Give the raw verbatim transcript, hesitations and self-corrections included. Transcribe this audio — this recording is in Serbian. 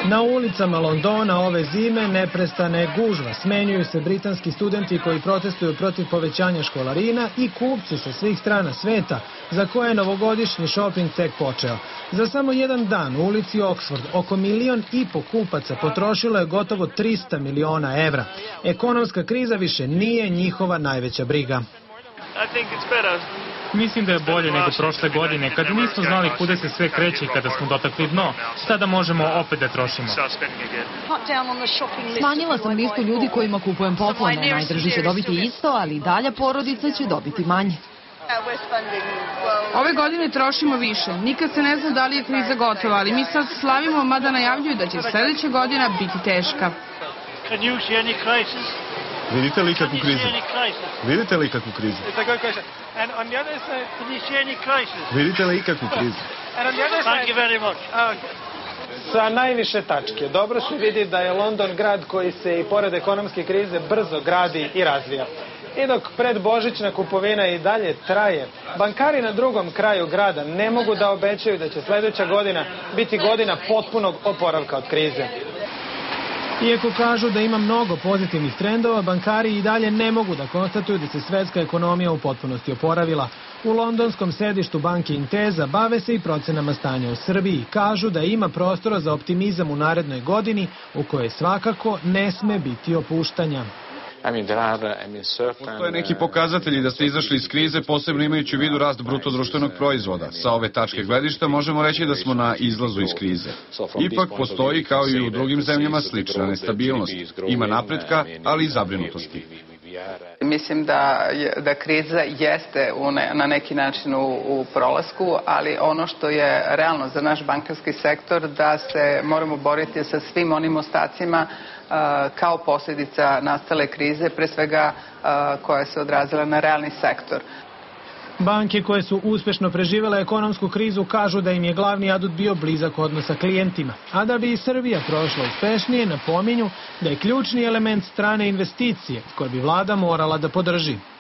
Na ulicama Londona ove zime neprestane gužva. Smenjuju se britanski studenti koji protestuju protiv povećanja školarina i kupci sa svih strana sveta za koje je novogodišnji šoping tek počeo. Za samo jedan dan u ulici Oxford oko milion i po kupaca potrošilo je gotovo trista miliona evra. Ekonomska kriza više nije njihova najveća briga. Mislim da je bolje nego prošle godine, kad nismo znali kuda se sve kreće i kada smo dotakli dno. Sada možemo opet da trošimo. Smanjila sam listu ljudi kojima kupujem poklone. Najdrži će dobiti isto, ali i dalja porodica će dobiti manje. Ove godine trošimo više. Nikad se ne zna da li je kriza gotova, ali mi sad slavimo, mada najavljuju da će sljedeća godina biti teška. Vidite li ikakvu krizu? Vidite li ikakvu krizu? Vidite li ikakvu krizu? Sa najviše tačke dobro se vidi da je London grad koji se i pored ekonomske krize brzo gradi i razvija. I dok predbožićna kupovina i dalje traje, bankari na drugom kraju grada ne mogu da obećaju da će sljedeća godina biti godina potpunog oporavka od krize. Iako kažu da ima mnogo pozitivnih trendova, bankari i dalje ne mogu da konstatuju da se svetska ekonomija u potpunosti oporavila. U londonskom sedištu banke Intesa bave se i procenama stanja u Srbiji. Kažu da ima prostora za optimizam u narednoj godini u kojoj svakako ne sme biti opuštanja. Postoje neki pokazatelji da ste izašli iz krize, posebno imajući u vidu rast bruto društvenog proizvoda. Sa ove tačke gledišta možemo reći da smo na izlazu iz krize. Ipak postoji, kao i u drugim zemljama, slična nestabilnost. Ima napretka, ali i zabrinutosti. Mislim da, da kriza jeste u ne, na neki način u, u prolasku, ali ono što je realno za naš bankarski sektor da se moramo boriti sa svim onim ostacima uh, kao posljedica nastale krize, pre svega uh, koja se odrazila na realni sektor. Banke koje su uspešno preživele ekonomsku krizu kažu da im je glavni adut bio blizak odnos sa klijentima. A da bi i Srbija prošla uspešnije, napominju da je ključni element strane investicije koje bi vlada morala da podrži.